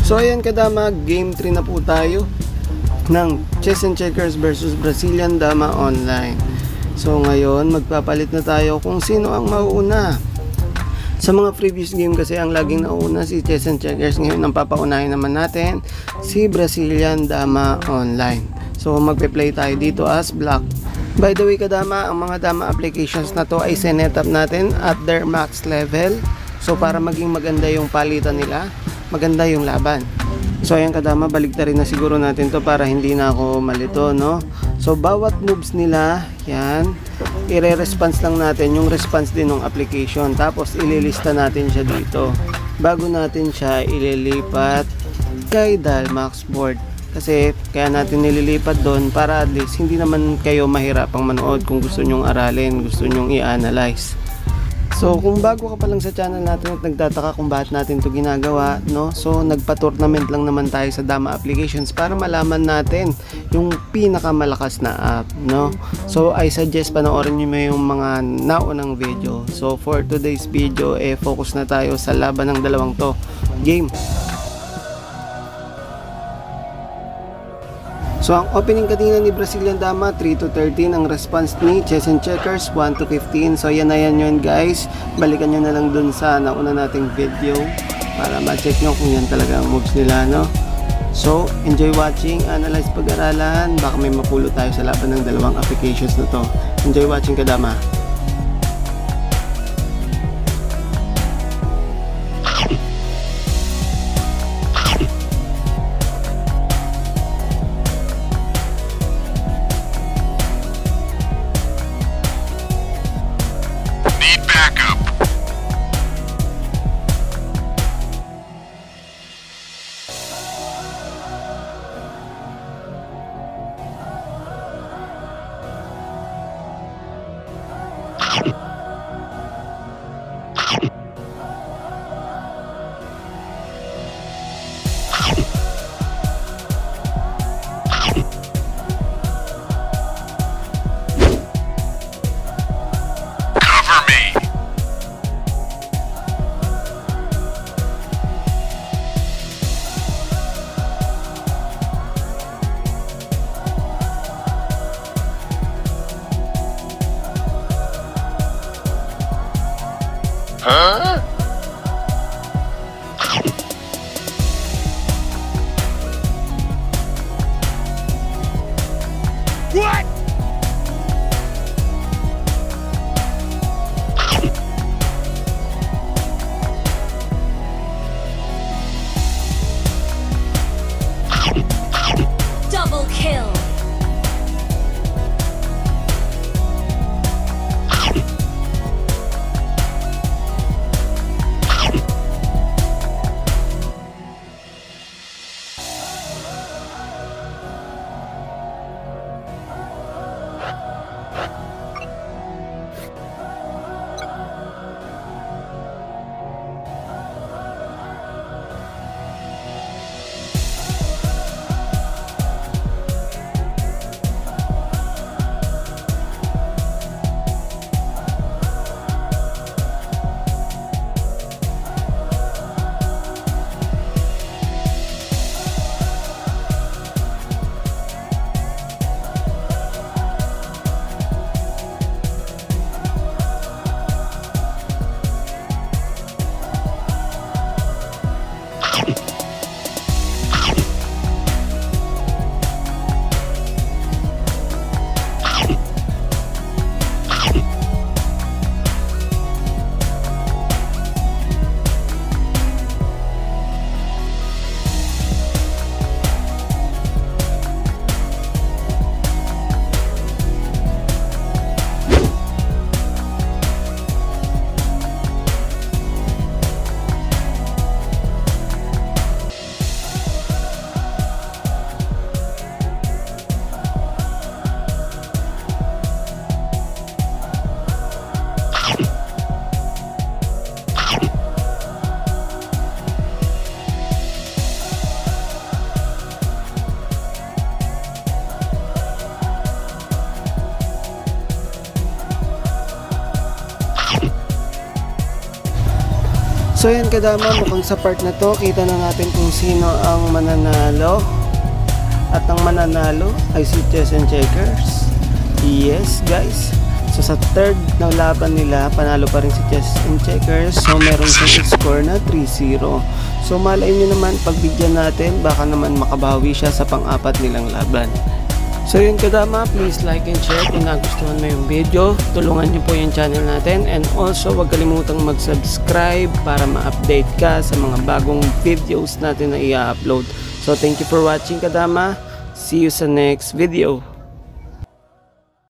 So ayan kadama, game 3 na po tayo ng Chess and Checkers versus Brazilian Dama Online. So ngayon magpapalit na tayo kung sino ang mauuna. Sa mga previous game kasi ang laging nauna si Chess and Checkers. Ngayon ang papaunahin naman natin si Brazilian Dama Online. So magpe-play tayo dito as black. By the way kadama, ang mga dama applications na to ay sinet up natin at their max level. So para maging maganda yung palitan nila, maganda yung laban. So ayan kadama, baligtarin na siguro natin to para hindi na ako malito, no? So bawat moves nila, yan, i-response lang natin yung response din ng application. Tapos ililista natin siya dito bago natin siya ililipat kay Dalmax board. Kasi kaya natin nililipat doon para at least hindi naman kayo mahirapang manood kung gusto nyong aralin, gusto nyong i-analyze. So kung bago ka pa lang sa channel natin at nagtataka kung bakit natin to ginagawa, no? So nagpa-tournament lang naman tayo sa Dama applications para malaman natin yung pinakamalakas na app, no? So I suggest panoorin niyo yung mga naunang video. So for today's video, focus na tayo sa laban ng dalawang to. Game. So ang opening kanina ni Brazilian Dama 3-13, ang response ni Chess and Checkers 1-15. So yan na yun guys, balikan nyo na lang dun sa nauna nating video para ma-check nyo kung yan talaga ang moves nila, no? So enjoy watching, analyze, pag-aralan, baka may mapulot tayo sa laban ng dalawang applications na to. Enjoy watching kadama. So yan kadama, mukhang sa part na to, kita na natin kung sino ang mananalo. At ang mananalo ay si Chess and Checkers. Yes guys. So sa third na laban nila, panalo pa rin si Chess and Checkers. So meron siyang score na 3-0. So malay nyo naman, pagbigyan natin, baka naman makabawi siya sa pang-apat nilang laban. So yun kadama, please like and share kung nagustuhan mo yung video. Tulungan niyo po yung channel natin. And also, huwag kalimutang mag-subscribe para ma-update ka sa mga bagong videos natin na i-upload. So thank you for watching kadama. See you sa next video.